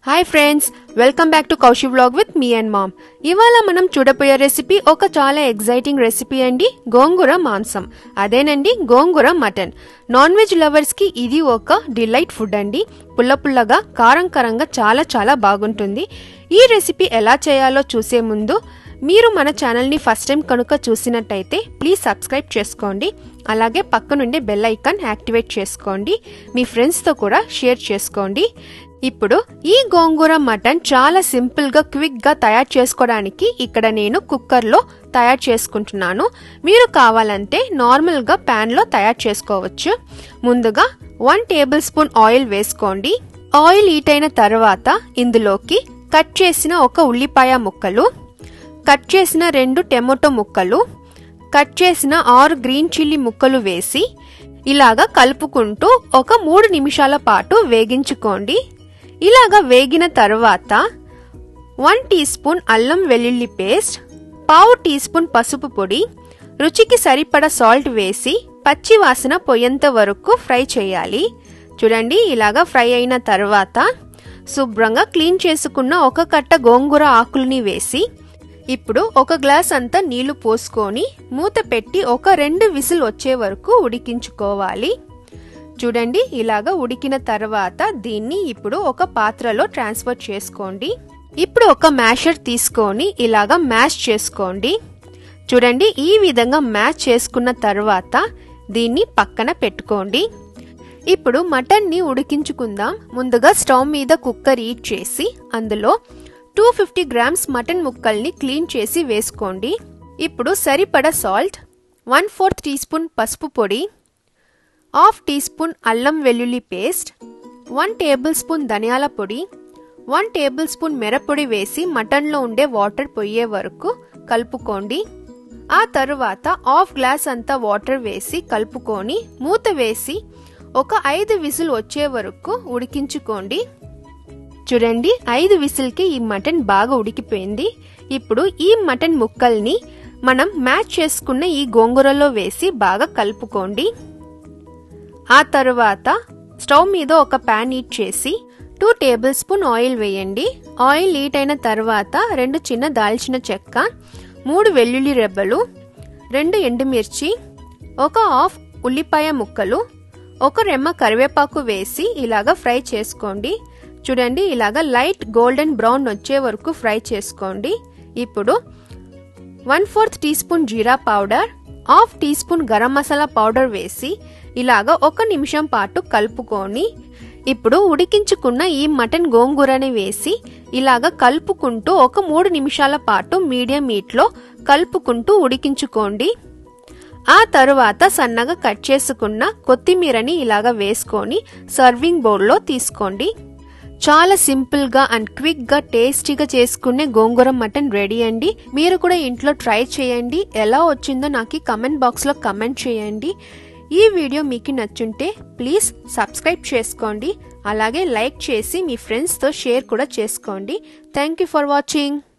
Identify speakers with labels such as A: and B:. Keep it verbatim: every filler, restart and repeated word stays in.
A: Hi friends, welcome back to Koushi vlog with me and mom. ఇవాళ మనం చూడబోయే recipe ఒక చాలా ఎక్సైటింగ్ రెసిపీ అండి, గోంగూర మాంసం. అదేనండి గోంగూర మటన్. నాన్ వెజ్ లవర్స్ కి ఇది ఒక డిలైట్ ఫుడ్ అండి. పుల్ల పుల్లగా కారం కారంగా చాలా చాలా బాగుంటుంది. ఈ రెసిపీ ఎలా చేయాలో చూసే ముందు మీరు మన ఛానల్ ని ఫస్ట్ టైం కనుక చూసినట్టయితే ప్లీజ్ సబ్స్క్రైబ్ చేసుకోండి. అలాగే పక్కనుండే బెల్ ఐకాన్ యాక్టివేట్ చేసుకోండి. మీ ఫ్రెండ్స్ తో కూడా షేర్ చేసుకోండి. ఇప్పుడు ఈ గోంగూర మటన్ చాలా సింపుల్ గా క్విక్ గా తయారు చేసుకోవడానికి ఇక్కడ నేను కుక్కర్ లో తయారు చేసుకుంటున్నాను. మీరు కావాలంటే నార్మల్ గా పాన్ లో తయారు చేసుకోవచ్చు. ముందుగా వన్ టేబుల్ స్పూన్ ఆయిల్ వేసుకోండి. ఆయిల్ హీట్ అయిన తర్వాత ఇందులోకి కట్ చేసిన ఒక ఉల్లిపాయ ముక్కలు, కట్ చేసిన రెండు టొమాటో ముక్కలు, కట్ చేసిన ఆరు గ్రీన్ చిల్లీ ముక్కలు వేసి ఇలాగా కలుపుకుంటూ ఒక మూడు నిమిషాల పాటు వేగించుకోండి. ఇలాగా వేగిన తర్వాత వన్ టీ స్పూన్ అల్లం వెల్లుల్లి పేస్ట్, పావు టీ స్పూన్ పసుపు పొడి, రుచికి సరిపడా సాల్ట్ వేసి పచ్చి వాసన పోయేంత వరకు ఫ్రై చేయాలి. చూడండి, ఇలాగా ఫ్రై అయిన తర్వాత శుభ్రంగా క్లీన్ చేసుకున్న ఒక కట్ట గోంగూర ఆకుల్ని వేసి ఇప్పుడు ఒక గ్లాస్ అంతా నీళ్లు పోసుకొని మూత పెట్టి ఒక రెండు విజిల్ వచ్చే వరకు ఉడికించుకోవాలి. చూడండి, ఇలాగా ఉడికిన తర్వాత దీన్ని ఇప్పుడు ఒక పాత్రలో ట్రాన్స్ఫర్ చేసుకోండి. ఇప్పుడు ఒక మ్యాషర్ తీసుకొని ఇలాగా మ్యాష్ చేసుకోండి. చూడండి, ఈ విధంగా మ్యాష్ చేసుకున్న తర్వాత దీన్ని పక్కన పెట్టుకోండి. ఇప్పుడు మటన్ ని ఉడికించుకుందాం. ముందుగా స్టవ్ మీద కుక్కర్ హీట్ చేసి అందులో టూ ఫిఫ్టీ గ్రామ్స్ మటన్ ముక్కల్ని క్లీన్ చేసి వేసుకోండి. ఇప్పుడు సరిపడా salt, one fourth teaspoon పసుపు పొడి, హాఫ్ టీ స్పూన్ అల్లం వెల్లుల్లి పేస్ట్, వన్ టేబుల్ స్పూన్ ధనియాల పొడి, వన్ టేబుల్ స్పూన్ మిరప్పొడి వేసి మటన్లో ఉండే వాటర్ పోయే వరకు కలుపుకోండి. ఆ తరువాత హాఫ్ గ్లాస్ అంతా వాటర్ వేసి కలుపుకొని మూత వేసి ఒక ఐదు విజిల్ వచ్చే వరకు ఉడికించుకోండి. చూడండి, ఐదు విజిల్కి ఈ మటన్ బాగా ఉడికిపోయింది. ఇప్పుడు ఈ మటన్ ముక్కల్ని మనం మ్యాష్ చేసుకున్న ఈ గోంగూరలో వేసి బాగా కలుపుకోండి. ఆ తరువాత స్టవ్ మీద ఒక పాన్ హీట్ చేసి టూ టేబుల్ స్పూన్ ఆయిల్ వేయండి. ఆయిల్ హీట్ అయిన తర్వాత రెండు చిన్న దాల్చిన చెక్క, మూడు వెల్లుల్లి రెబ్బలు, రెండు ఎండుమిర్చి, ఒక హాఫ్ ఉల్లిపాయ ముక్కలు, ఒక రెమ్మ కరివేపాకు వేసి ఇలాగా ఫ్రై చేసుకోండి. చూడండి, ఇలాగా లైట్ గోల్డెన్ బ్రౌన్ వచ్చే వరకు ఫ్రై చేసుకోండి. ఇప్పుడు వన్ ఫోర్త్ టీ స్పూన్ జీరా powder, half teaspoon garam masala powder వేసి ఇలాగా ఒక నిమిషం పాటు కలుపుకొని ఇప్పుడు ఉడికించుకున్న ఈ మటన్ గోంగూరని వేసి ఇలాగా కలుపుకుంటూ ఒక మూడు నిమిషాల పాటు మీడియం హీట్ లో కలుపుకుంటూ ఉడికించుకోండి. ఆ తరువాత సన్నగా కట్ చేసుకున్న కొత్తిమీరని ఇలాగా వేసుకొని సర్వింగ్ బౌల్లో తీసుకోండి. చాలా సింపుల్ గా అండ్ క్విక్ గా టేస్టీగా చేసుకునే గోంగూర మటన్ రెడీ అండి. మీరు కూడా ఇంట్లో ట్రై చేయండి. ఎలా వచ్చిందో నాకు కమెంట్ బాక్స్ లో కమెంట్ చేయండి. ఈ వీడియో మీకు నచ్చుంటే ప్లీజ్ సబ్స్క్రైబ్ చేసుకోండి. అలాగే లైక్ చేసి మీ ఫ్రెండ్స్ తో షేర్ కూడా చేసుకోండి. Thank you for watching.